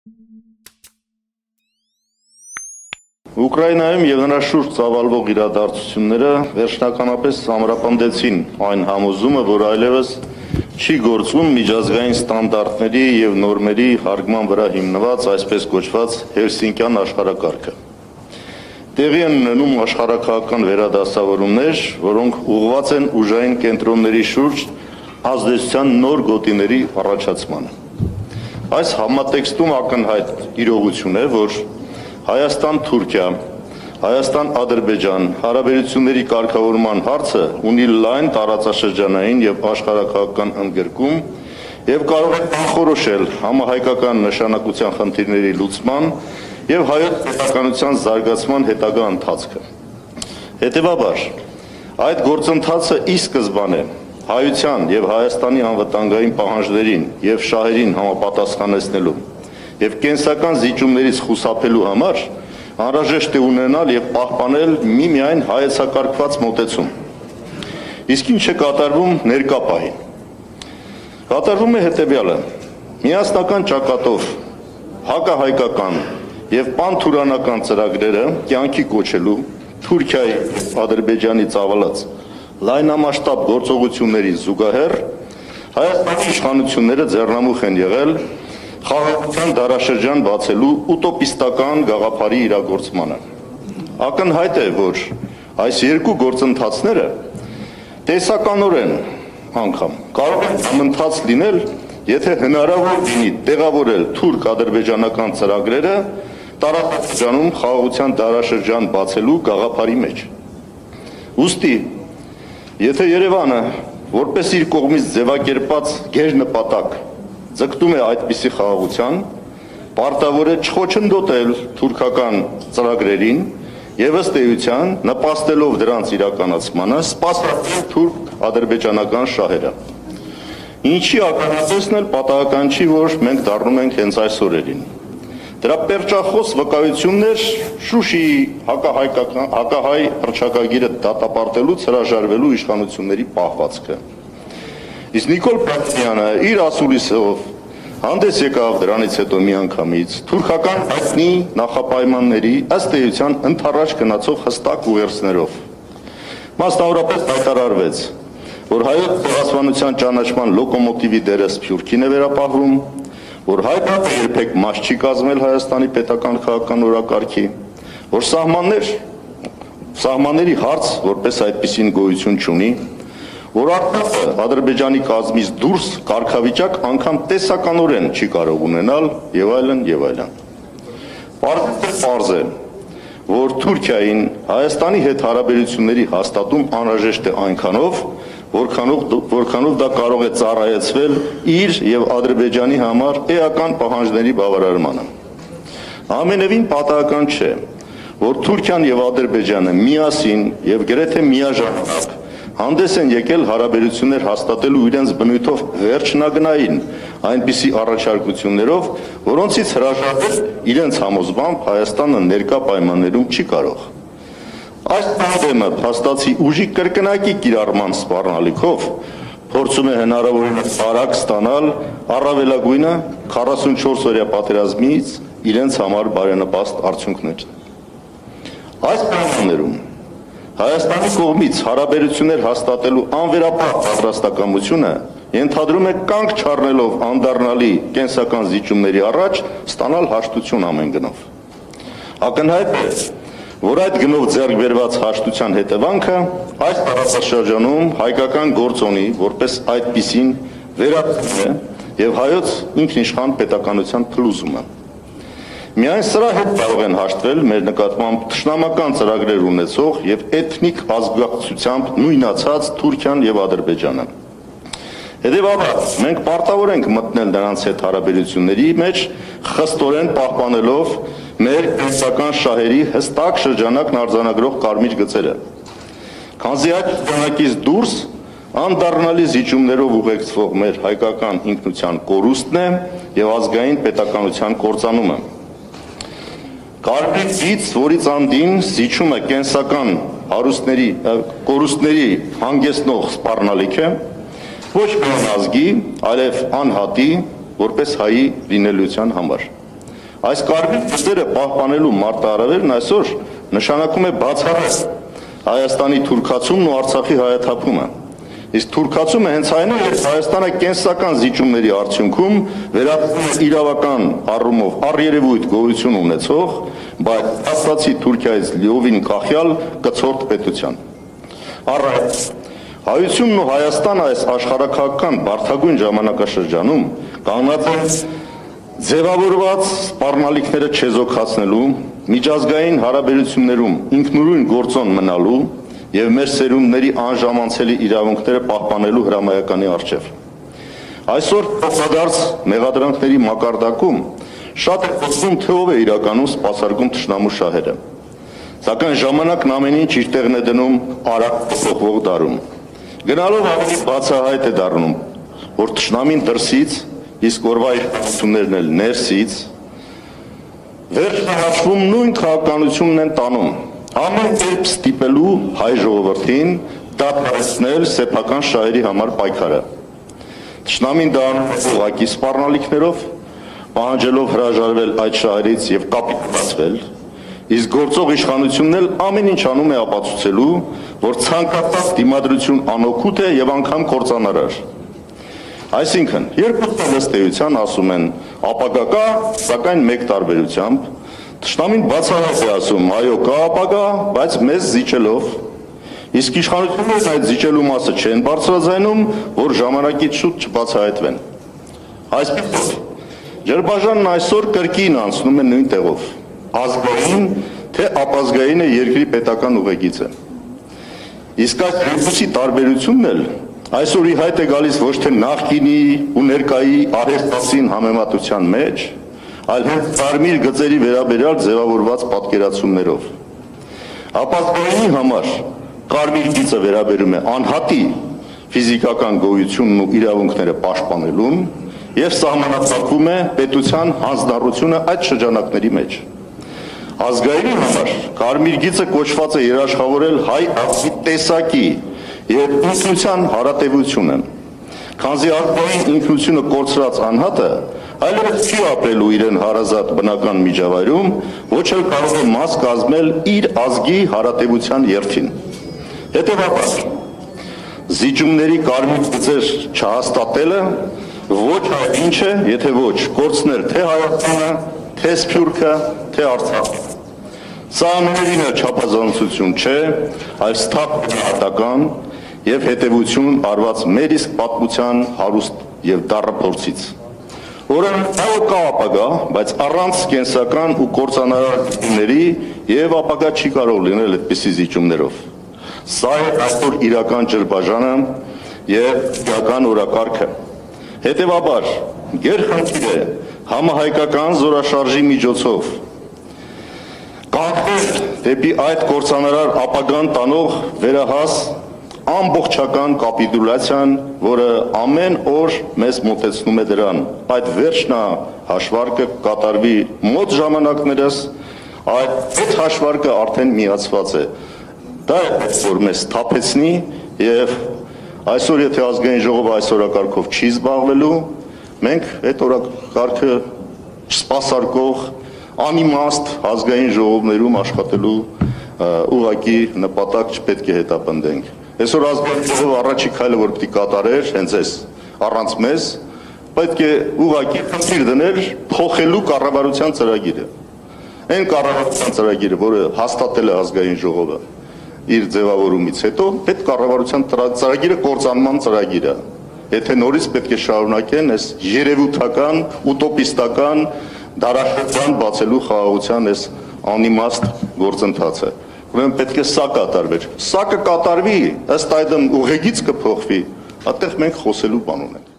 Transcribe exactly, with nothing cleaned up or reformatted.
Ուկրաինայում եւ նրա շուրջ ծավալվող իրադարձությունները վերջնականապես ամրապնդեցին այն համոզումը, որ այլևս չի գործում միջազգային ստանդարտների եւ նորմերի հարգման վրա հիմնված այսպես կոչված Հելսինկյան աշխարհակարգը։ Տեղի են ունենում աշխարհակահական վերադասավորումներ, որոնք ուղղված են ուժային կենտրոնների շուրջ ազդեցության նոր գոտիների առաջացմանը։ Այս համատեքստում ակնհայտ իրողություն է, որ Հայաստան-Թուրքիա, Հայաստան-Ադրբեջան հարաբերությունների կարգավորման հարցը ունի լայն տարածաշրջանային եւ աշխարհակահական ընդգրկում եւ կարող է կանխորոշել համահայկական նշանակության խնդիրների լուծման եւ հայոց պետականության զարգացման հետագա ընթացքը։ Հետևաբար, այդ գործընթացը ի սկզբանե հայության եւ Հայաստանի անվտանգային պահանջներին եւ շահերին համապատասխանեցնելու եւ կենսական զիջումներից խուսափելու համար անհրաժեշտ է ունենալ եւ պահպանել միմիայն հայեցակարգված մոտեցում։ Իսկ ինչ է կատարվում ներկա պահին։ Կատարվում է հետեւյալը. միասնական ճակատով հակահայկական եւ պանթուրանական ծրագրերը կյանքի կոչելու Թուրքիայի, Ադրբեջանի ծավալած լայնամասշտաբ գործողությունների զուգահեռ Հայաստանի իշխանությունները ձեռնամուխ են եղել խաղաղության դարաշրջան բացելու ուտոպիստական գաղափարի իրագործմանը։ Ակնհայտ է, որ այս երկու գործընթացները տեսականորեն անգամ կարող են համընթաց լինել, եթե հնարավոր լինի տեղավորել թուրք-ադրբեջանական ծրագրերը տարածաշրջանում խաղաղության դարաշրջան բացելու գաղափարի մեջ։ Ուստի, եթե Երևանը որպես իր կողմից ձևակերպած գերնպատակ ձգտում է այդպիսի խաղաղության, պարտավոր է չխոչընդոտել թուրքական ծրագրերին եւ ըստ էության նպաստելով դրանց իրականացմանը սպասարկել թուրք-ադրբեջանական շահերը։ Ինչի ականատեսն էլ պատահական չի, որ մենք դառնում ենք հենց այս օրերին։ Դրա պերճախոս վկայություններ Շուշիի հակահայկական հակահայ հռչակագիրը դատապարտելուց հրաժարվելու իշխանությունների պահվածքը։ Իսկ Նիկոլ Փաշինյանը իր ասուլիսով հանդես եկավ դրանից հետո միանգամից թուրքական հայտնի նախապայմանների ըստ էության ընդառաջ գնացող հստակ ուղերձներով։ Մասնավորապես հայտարարվեց, որ հայոց ցեղասպանության ճանաչման լոկոմոտիվի դերը Սփյուռքին է վերապահվում, որ հայկը երբեք մաս չի կազմել Հայաստանի պետական քաղաքական օրակարգի, որ սահմաններ, սահմանների հարց որպես այդպիսին գոյություն չունի, որ արդյունքը Ադրբեջանի կազմից դուրս կարգավիճակ անգամ տեսականորեն չի կարող ունենալ եւ այլն եւ այլն։ Պարզ է, որ Թուրքիային Հայաստանի հետ հարաբերությունների հաստատում անհրաժեշտ է այնքանով, որքանով որքանով դա կարող է ծառայեցվել իր եւ Ադրբեջանի համար էական պահանջների բավարարմանը։ Ամենևին պատահական չէ, որ Թուրքիան եւ Ադրբեջանը միասին եւ գրեթե միաժամանակ հանդես են եկել հարաբերություններ հաստատելու իրենց բնույթով վերջնագնային այնպիսի առաջարկություններով, որոնցից հրաժարվել իրենց համոզմամբ Հայաստանը ներկա պայմաններում չի կարող։ Այս տանդեմը փաստացի ուժի կրկնակի կիրառման սպառնալիքով փորձում է հնարավորինս արագ ստանալ առավելագույնը քառասունչորս օրյա պատերազմից իրենց համար բարենպաստ արդյունքներ։ Այս պայմաններում Հայաստանի կողմից հարաբերություններ հաստատելու անվերապահ պատրաստակամությունը ենթադրում է կանգ չառնելով անդառնալի կենսական զիջումների առաջ ստանալ հաշտություն ամեն գնով։ Ակնհայտ է, որ այդ գնով ձեռք բերված հաշտության հետևանքը այս տարածաշրջանում հայկական գործոնի որպես այդպիսին վերացումը եւ հայոց ինքնիշխան պետականության փլուզումը։ Միայն սրա հետ կարող են հաշտվել մեր նկատմամբ թշնամական ծրագրեր ունեցող եւ էթնիկ ազգակցությամբ նույնացած Թուրքիան եւ Ադրբեջանը։ Հետևաբար մենք պարտավոր ենք մտնել նրանց հետ հարաբերությունների մեջ խստորեն պահպանելով մեր կենսական շահերի հստակ շրջանակն արձանագրող կարմիր գծերը։ Քանզի այդ շրջանակից դուրս անդառնալի զիջումներով ուղեկցվող մեր հայկական ինքնության կորուստն է եւ ազգային պետականության կործանումը։ Կարմիր գիծ, որից անդին զիջումը կենսական հարուստների կորուստների հանգեցնող սպառնալիք է, ոչ միայն ազգի, այլև անհատի, որպես հայի լինելիության համար։ Այս կարմիր գծերը պահպանելու մարտահրավերն այսօր նշանակում է բացառել Հայաստանի թուրքացումն ու Արցախի հայաթափումը։ Իսկ թուրքացումը հենց այն է, որ Հայաստանը կենսական զիջումների արդյունքում վերածվում է իրավական առումով առերևույթ գոյություն ունեցող, բայց Աստվածի Թուրքիայից լիովին կախյալ կցորդ պետության։ Առայժմ Հայությունն ու Հայաստանը այս աշխարհաքաղաքական բարդագույն ժամանակաշրջանում կանգնած են ձևավորված սպառնալիքները չեզոքացնելու, միջազգային հարաբերություններում ինքնուրույն գործոն մնալու եւ մեր սերունդների անժամանցելի իրավունքները պահպանելու հրամայականի առջև։ Այսօր փոխադարձ մեղադրանքների մակարդակում շատ է խոսվում, թե ով է իրականում սպասարկում թշնամու շահերը։ Սակայն ժամանակն ամեն ինչ իր տեղն է դնում արագ փոխվող դարում։ Գնալով ավելի բացահայտ է դառնում, որ թշնամին դրսից, իսկ օրվա իշխանություններն էլ ներսից վերջն հաշվում նույն քաղաքականությունն են տանում։ Ամեն կերպ ստիպելու հայ ժողովրդին դադարեցնել սեփական շահերի համար պայքարը։ Թշնամին դա անում է ուղղակի սպառնալիքներով, պահանջելով հրաժարվել այդ շահերից եւ կապիտուլացվել, իսկ գործող իշխանությունն էլ ամեն ինչ անում է ապացուցելու, որ ցանկացած դիմադրություն անօգուտ է եւ անգամ կործանարար։ Այսինքն, երկու ըստ էության ասում են ապագա կա, սակայն մեկ տարբերությամբ Թշնամին բացահայտ է ասում, այո, կա ապագա, բայց մեզ զիջելով, իսկ իշխանություններն այդ զիջելու մասը չեն բարձրաձայնում, որ ժամանակից շուտ չբացահայտվեն։ Այսպես Ջրբաժանն այսօր կրկին անցնում է նույն տեղով, ազգային, թե ապազգային է երկրի պետական ուղեգիծը։ Իսկ այս երկուսի տարբերությունն էլ այսօր ի հայտ է գալիս ոչ թե նախկինի ու ներկայի արհեստասին համեմատության մեջ, այլ հենց կարմիր գծերի վերաբերյալ ձևավորված պատկերացումներով։ Ապազգայինի համար կարմիր գիծը վերաբերում է անհատի ֆիզիկական գոյությունն ու իրավունքները պաշտպանելուն եւ սահմանափակվում է պետության հանձնառությունը այդ շրջանակների մեջ։ Ազգայինի համար կարմիր գիծը կոչված է երաշխավորել հայ ազգի տեսակի եւ ինքնության հարատեվությունը։ Քանզի ազգային ինքնությունը կորցրած անհատը այլևս չի ապրելու իրեն հարազատ բնական միջավայրում, ոչ էլ կարող է մաս կազմել իր ազգի հարատեվության երթին։ Հետևաբար, զիջումների կարմիր գծեր չհաստատելը ոչ ինչ է, եթե ոչ կորցնել թե Հայաստանը, թե Սփյուռքը, թե Արցախը։ Սա ամենևին չափազանցություն չէ, այլ սթափ գնահատական եւ հետեւություն արված մեր իսկ պատմության հարուստ եւ դառը փորձից։ Որը կա ապագա, բայց առանց կենսական ու կործանարար զիջումների եւ ապագա չի կարող լինել այդպիսի զիջումներով։ Սա է այսօր իրական Ջրբաժանը եւ իրական օրակարգը։ Հետևաբար, գերխնդիր է համահայկական զորաշարժի միջոցով կանխել դեպի այդ կործանարար ապագան տանող վերահաս ամբողջական կապիտուլյացիան, որը ամեն օր մեզ մոտեցնում է դրան։ Այդ վերջնա հաշվարկը կատարվի մոտ ժամանակներս, այդ հաշվարկը արդեն միացված է։ Դա է, որ մեզ թափեցնի եւ այսօր եթե ազգային ժողովը այս օրակարգով չի զբաղվելու, մենք այդ օրակարգը սպասարկող անիմաստ ազգային ժողովներում աշխատելու ուղղակի նպատակ չպետք է հետապնդենք։ Այսօր ազգային ժողովը առաջի քայլը որ պիտի կատարեր հենց այս առանց մեզ, պետք է ուղղակի խնդիր դնել փոխելու կառավարության ծրագիրը։ Այն կառավարության ծրագիրը, որը հաստատել է ազգային ժողովը իր ձևավորումից հետո, այդ կառավարության ծրագիրը կործանման ծրագիր է։ Եթե նորից պետք է շարունակեն այս երևութական, ուտոպիստական դարաշրջան բացելու խաղաղության այս անիմաստ գործընթացը։ Ուրեմն պետք է սա կատարվեր։ Սա կկատարվի, ըստ այդմ ուղեգիծ կփոխվի, այդտեղ մենք խոսելու բան ունենք։